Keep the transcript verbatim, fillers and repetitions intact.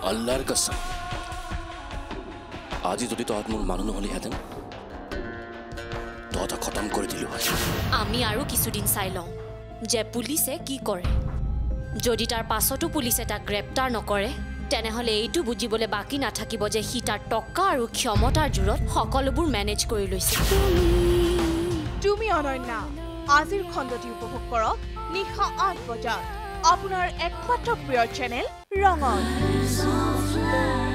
আল্লাহৰ কসম আজি যদি তহঁত মোৰ মানুহ নহলিহেঁতেন তহঁত খতম কৰি দিলো হয় আমি আৰু কিছুদিন চাই লওঁ যে পুলিচে কি কৰে যদি তাৰ পাছতো পুলিচে তাক গ্ৰেপ্তাৰ নকৰে তেনেহলে এইটো বুজিবলৈ বাকি নাথাকিব যে সি তাৰ টকা আৰু ক্ষমতাৰ জোৰত সকলোবোৰ মেনেজ কৰি লৈছে তুমি অনন্যা আজিৰ খণ্ডটি উপভোগ কৰক নিশা আঠ বজাত আপোনাৰ একমাত্ৰ প্ৰিয় চেনেল ৰঙত